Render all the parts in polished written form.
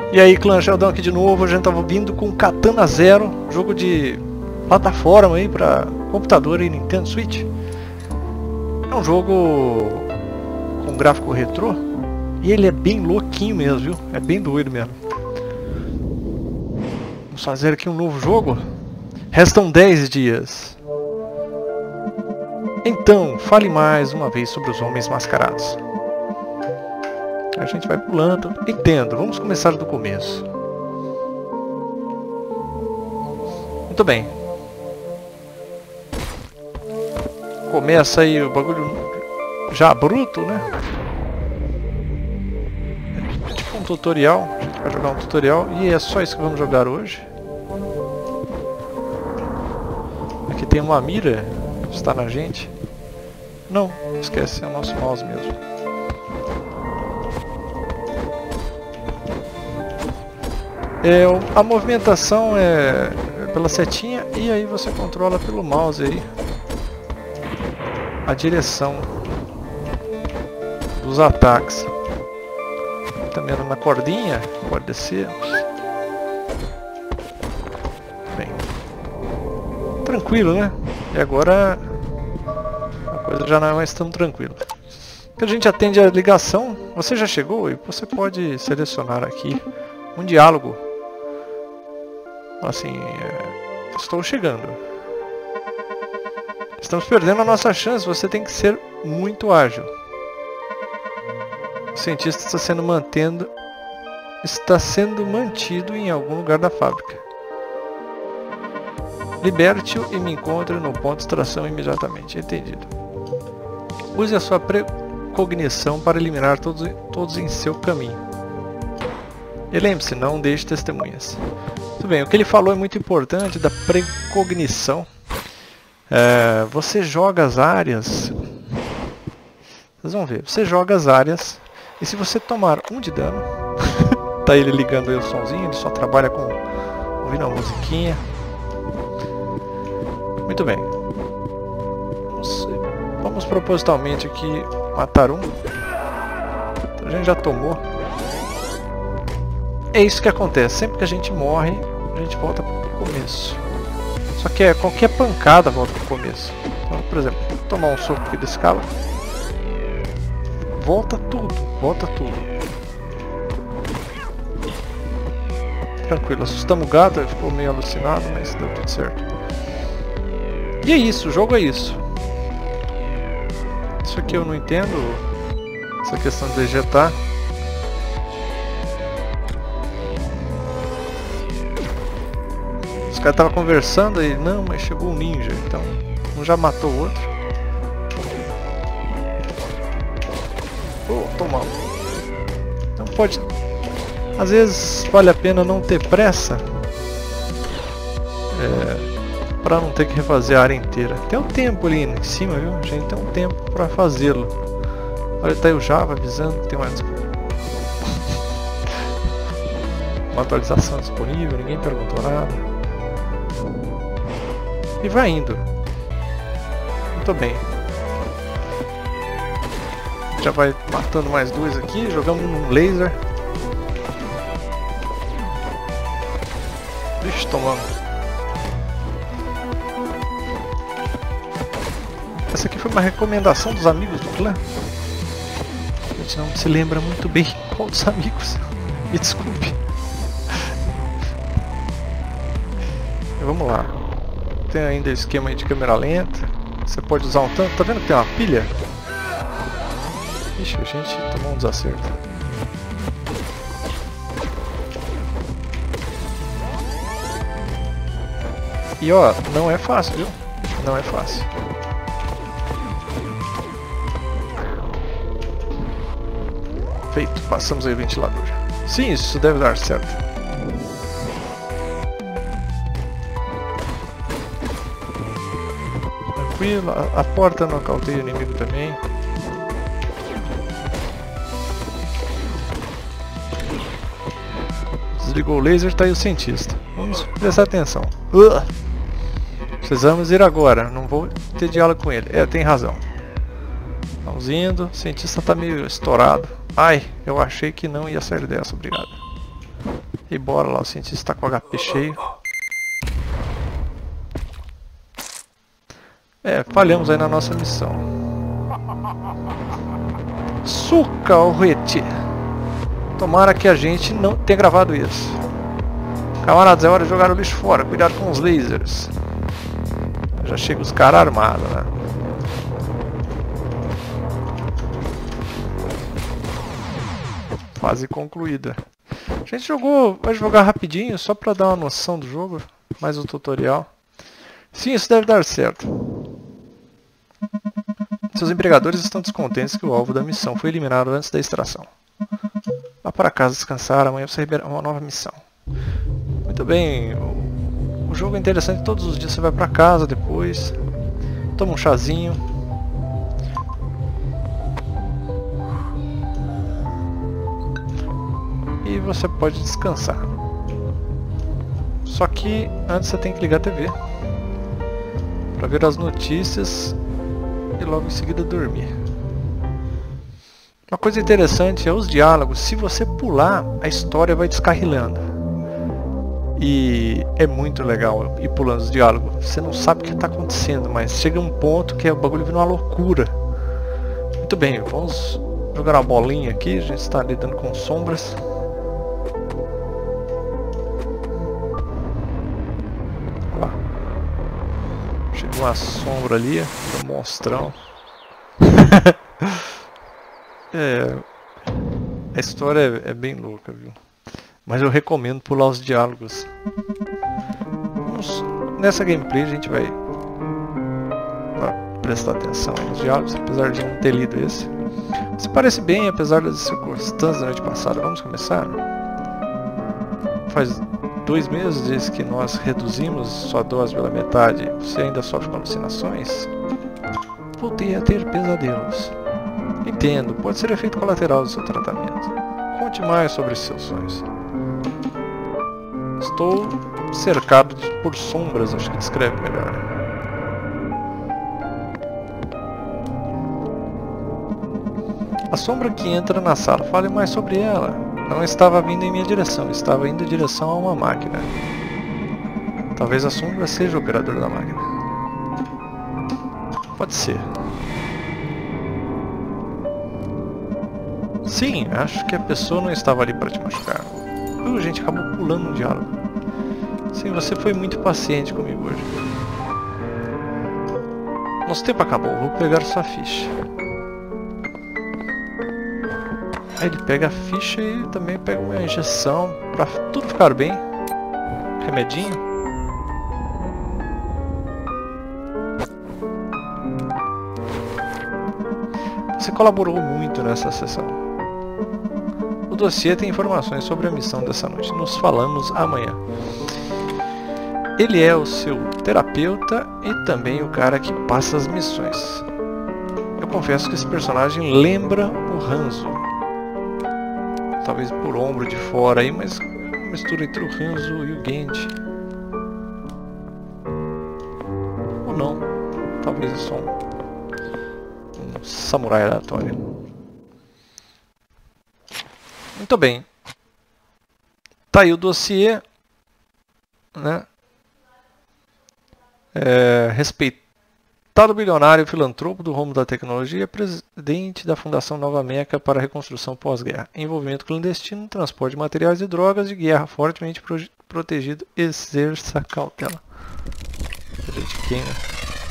E aí, clã, Sheldon aqui de novo. A gente tava vindo com Katana Zero, jogo de plataforma aí pra computador e Nintendo Switch. É um jogo com gráfico retrô e ele é bem louquinho mesmo, viu? É bem doido mesmo. Vamos fazer aqui um novo jogo. Restam 10 dias. Então, fale mais uma vez sobre os homens mascarados. A gente vai pulando. Entendo, vamos começar do começo. Muito bem. Começa aí o bagulho já bruto, né? É tipo um tutorial. A gente vai jogar um tutorial e é só isso que vamos jogar hoje. Aqui tem uma mira. Está na gente. Não, esquece, é o nosso mouse mesmo. A movimentação é pela setinha e aí você controla pelo mouse aí a direção dos ataques. Também na cordinha, pode descer. Bem, tranquilo, né? E agora a coisa já não é mais tão tranquila. A gente atende a ligação. Você já chegou e você pode selecionar aqui um diálogo. Assim, estou chegando. Estamos perdendo a nossa chance, você tem que ser muito ágil. O cientista está sendo mantido em algum lugar da fábrica. Liberte-o e me encontre no ponto de extração imediatamente. Entendido. Use a sua precognição para eliminar todos em seu caminho. E lembre-se, não deixe testemunhas. Muito bem, o que ele falou é muito importante da precognição. Você joga as áreas. Vocês vão ver, você joga as áreas e se você tomar 1 de dano, tá ele ligando aí o somzinho, ele só trabalha com ouvindo a musiquinha. Muito bem. Vamos propositalmente aqui matar um. A gente já tomou. É isso que acontece, sempre que a gente morre, a gente volta pro começo. Só que qualquer pancada volta pro começo. Então, por exemplo, tomar um soco aqui desse cara, volta tudo. Tranquilo, assustamos o gato, ele ficou meio alucinado, mas deu tudo certo. E é isso, o jogo é isso. Isso aqui eu não entendo, essa questão de ejetar. Os caras estavam conversando e não, mas chegou um ninja, então um já matou o outro. Tomamos. Então pode. Às vezes vale a pena não ter pressa. Para não ter que refazer a área inteira. Tem um tempo ali em cima, viu? A gente tem um tempo para fazê-lo. Olha, tá aí o Java avisando que tem uma atualização disponível, ninguém perguntou nada. E vai indo. Muito bem. Já vai matando mais 2 aqui. Jogamos num laser. Vixe, tomando. Essa aqui foi uma recomendação dos amigos do clã. A gente não se lembra muito bem qual dos amigos. Me desculpe. E vamos lá. Tem ainda esquema aí de câmera lenta. Você pode usar um tanto. Tá vendo que tem uma pilha? Ixi, a gente tomou um desacerto. E ó, não é fácil, viu? Não é fácil. Feito, passamos aí o ventilador. Sim, isso deve dar certo. Tranquilo, a porta nocauteia o inimigo também. Desligou o laser, tá aí o cientista. Vamos prestar atenção. Precisamos ir agora, não vou ter diálogo com ele. Tem razão. Vamos indo, o cientista tá meio estourado. Ai, eu achei que não ia sair dessa, obrigado. E bora lá, o cientista tá com o HP cheio. Falhamos aí na nossa missão. Suca o rete. Tomara que a gente não tenha gravado isso. Camaradas, é hora de jogar o lixo fora. Cuidado com os lasers. Já chega os caras armados, né? Fase concluída. A gente vai jogar rapidinho, só pra dar uma noção do jogo. Mais um tutorial. Sim, isso deve dar certo. Seus empregadores estão descontentes que o alvo da missão foi eliminado antes da extração. Vá para casa descansar, amanhã você receberá uma nova missão. Muito bem, o jogo é interessante, todos os dias você vai para casa depois, toma um chazinho. E você pode descansar. Só que antes você tem que ligar a TV para ver as notícias e logo em seguida dormir. Uma coisa interessante é os diálogos. Se você pular, a história vai descarrilando. E é muito legal ir pulando os diálogos. Você não sabe o que está acontecendo, mas chega um ponto que o bagulho vira uma loucura. Muito bem, vamos jogar uma bolinha aqui. A gente está lidando com sombras. Lá. Chegou uma sombra ali, um monstrão. A história é bem louca, viu? Mas eu recomendo pular os diálogos. Nessa gameplay a gente vai prestar atenção nos diálogos, apesar de não ter lido esse. Você parece bem, apesar das circunstâncias da noite passada. Vamos começar? Faz 2 meses desde que nós reduzimos sua dose pela metade. Você ainda sofre com alucinações? Voltei a ter pesadelos. Entendo, pode ser efeito colateral do seu tratamento. Conte mais sobre seus sonhos. Estou cercado por sombras, acho que descreve melhor. A sombra que entra na sala, fale mais sobre ela. Não estava vindo em minha direção, estava indo em direção a uma máquina. Talvez a sombra seja o operador da máquina. Pode ser. Sim, acho que a pessoa não estava ali para te machucar. A gente acabou pulando um diálogo. Sim, você foi muito paciente comigo hoje. Nosso tempo acabou, vou pegar sua ficha. Aí ele pega a ficha e também pega uma injeção para tudo ficar bem. Remedinho. Você colaborou muito nessa sessão. O dossiê tem informações sobre a missão dessa noite. Nos falamos amanhã. Ele é o seu terapeuta e também o cara que passa as missões. Eu confesso que esse personagem lembra o Hanzo. Talvez por ombro de fora aí, mas uma mistura entre o Hanzo e o Genji. Ou não. Talvez é só um samurai aleatório. Muito bem. Tá aí o dossiê, né? Respeitado bilionário filantropo do ramo da tecnologia, presidente da Fundação Nova Meca para a Reconstrução Pós-Guerra. Envolvimento clandestino, transporte de materiais e drogas de guerra, fortemente protegido, exerça cautela. De quem, né?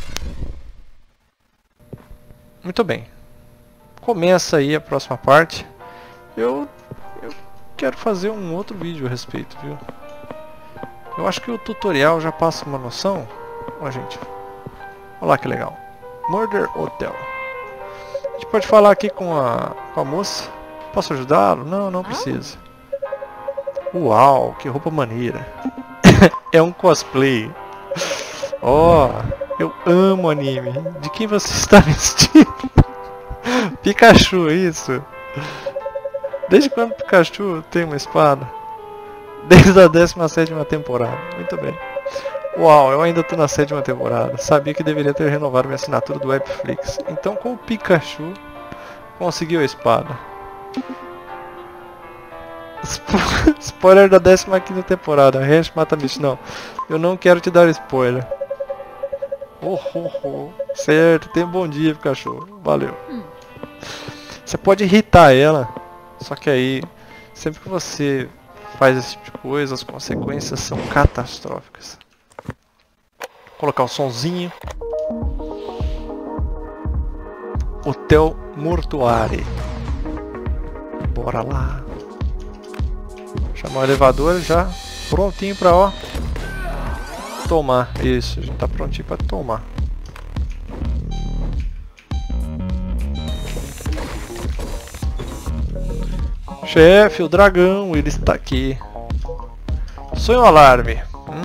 Muito bem. Começa aí a próxima parte. Eu quero fazer um outro vídeo a respeito, viu? Eu acho que o tutorial já passa uma noção. Ó, gente. Olha lá que legal. Murder Hotel. A gente pode falar aqui com a moça. Posso ajudá-lo? Não, não precisa. Uau, que roupa maneira. É um cosplay. Ó, eu amo anime. De quem você está vestindo? Pikachu, isso. Desde quando Pikachu tem uma espada? Desde a 17ª temporada. Muito bem. Uau, eu ainda estou na 7ª temporada. Sabia que deveria ter renovado minha assinatura do Webflix. Então com o Pikachu conseguiu a espada. Spoiler da 15ª temporada. Hash mata bicho. Não, eu não quero te dar spoiler. Certo, tenha um bom dia, cachorro. Valeu. Você pode irritar ela, só que aí, sempre que você faz esse tipo de coisa, as consequências são catastróficas. Vou colocar o sonzinho. Hotel Mortuário. Bora lá. Chamar o elevador já prontinho pra ó tomar. Isso, a gente tá prontinho pra tomar. Chefe, o dragão, ele está aqui. Sonho alarme.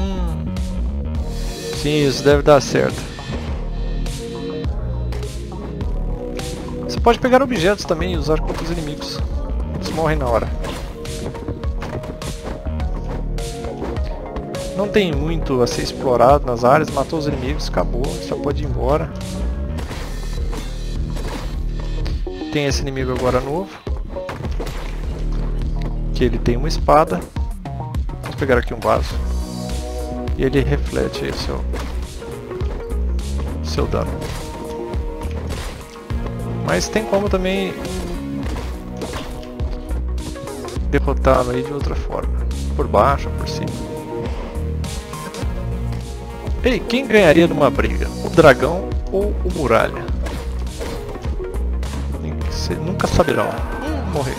Sim, isso deve dar certo. Você pode pegar objetos também e usar contra os inimigos. Eles morrem na hora. Não tem muito a ser explorado nas áreas. Matou os inimigos, acabou. Só pode ir embora. Tem esse inimigo agora novo. Que ele tem uma espada. Vamos pegar aqui um vaso. E ele reflete aí o seu dano. Mas tem como também derrotá-lo aí de outra forma. Por baixo ou por cima. Ei, quem ganharia numa briga? O dragão ou o muralha? Você nunca saberá. Morrer.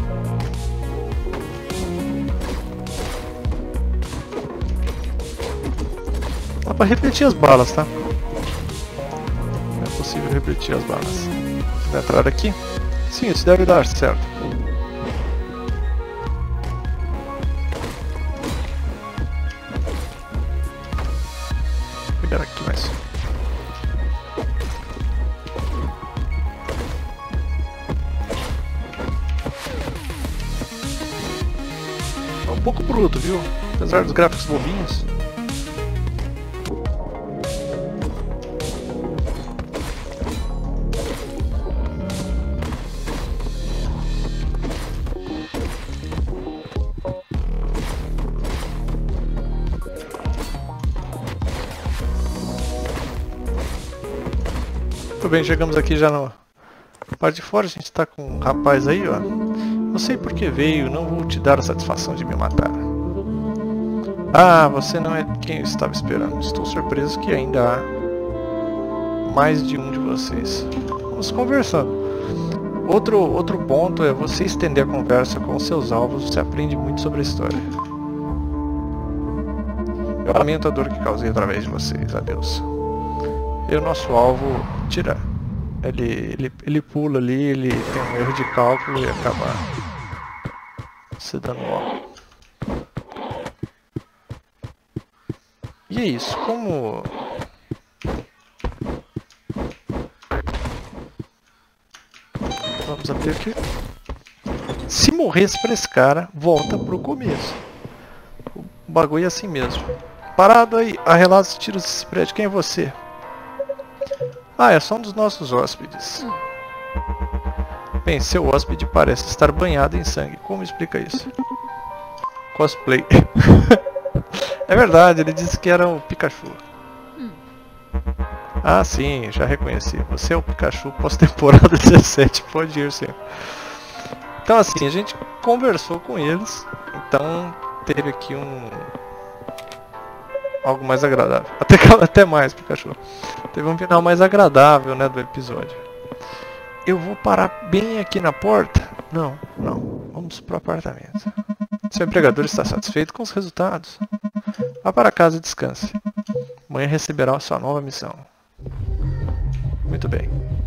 Dá pra repetir as balas, tá? É possível repetir as balas. Vai entrar aqui? Sim, isso deve dar certo. Vou pegar aqui mais. É um pouco bruto, viu? Apesar dos gráficos bobinhos. Muito bem, chegamos aqui já na parte de fora. A gente está com um rapaz aí, ó. Não sei por que veio, não vou te dar a satisfação de me matar. Ah, você não é quem eu estava esperando. Estou surpreso que ainda há mais de um de vocês. Vamos conversando. Outro ponto é você estender a conversa com seus alvos. Você aprende muito sobre a história. Eu lamento a dor que causei através de vocês. Adeus. E o nosso alvo tira. Ele pula ali, ele tem um erro de cálculo e acaba se dando mal. E é isso, como... Vamos abrir aqui. Se morresse pra esse cara, volta pro começo. O bagulho é assim mesmo. Parado aí, a relatos de tiros desse prédio, quem é você? Ah, é só um dos nossos hóspedes. Bem, seu hóspede parece estar banhado em sangue. Como explica isso? Cosplay. É verdade, ele disse que era o Pikachu. Ah, sim, já reconheci. Você é o Pikachu pós-temporada 17. Pode ir, senhor. Então, assim, a gente conversou com eles. Então, teve aqui algo mais agradável. Até mais, Pikachu. Teve um final mais agradável, né, do episódio. Eu vou parar bem aqui na porta? Não. Vamos pro apartamento. Seu empregador está satisfeito com os resultados. Vá para casa e descanse. Amanhã receberá a sua nova missão. Muito bem.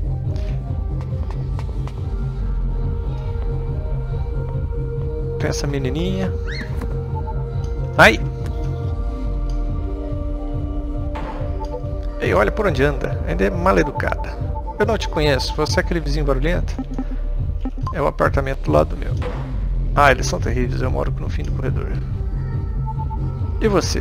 Tem essa menininha. Ai! Ei, olha por onde anda. Ainda é mal educada. Eu não te conheço. Você é aquele vizinho barulhento? É o apartamento do lado do meu. Ah, eles são terríveis. Eu moro no fim do corredor. E você?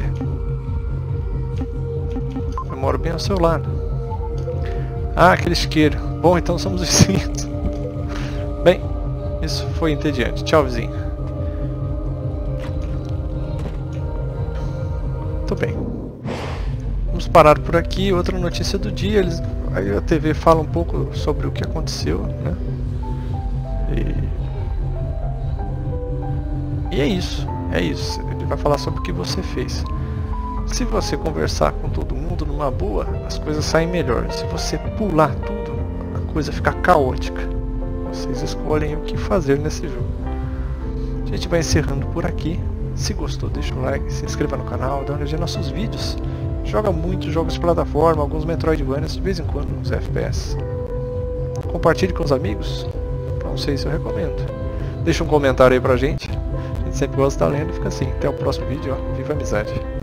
Eu moro bem ao seu lado. Ah, aquele isqueiro. Bom, então somos vizinhos. Bem, isso foi entediante. Tchau, vizinho. Muito bem. Vamos parar por aqui. Outra notícia do dia. Aí a TV fala um pouco sobre o que aconteceu, né? E é isso. É isso. Ele vai falar sobre o que você fez. Se você conversar com todo mundo numa boa, as coisas saem melhor. Se você pular tudo, a coisa fica caótica. Vocês escolhem o que fazer nesse jogo. A gente vai encerrando por aqui. Se gostou, deixa um like, se inscreva no canal, dá uma olhadinha nos nossos vídeos. Joga muitos jogos de plataforma, alguns Metroidvanias, de vez em quando uns FPS. Compartilhe com os amigos. Não sei se eu recomendo. Deixa um comentário aí pra gente. A gente sempre gosta de estar lendo e fica assim. Até o próximo vídeo, ó. Viva a amizade!